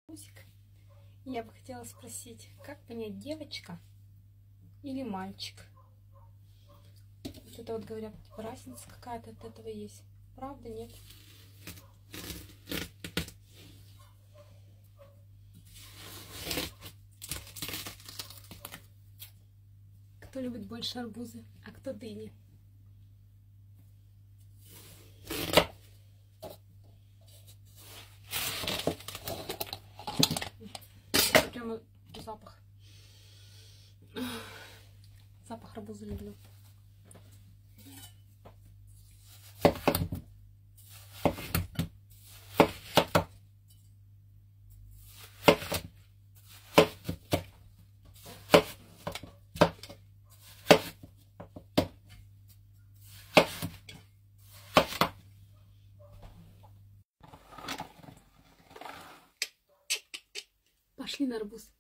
Я бы хотела спросить, как понять, девочка или мальчик? Вот это вот говорят, типа, разница какая-то от этого есть. Правда, нет? Кто любит больше арбузы, а кто дыни? Прямо запах. Запах арбуза люблю. Пошли на арбуз.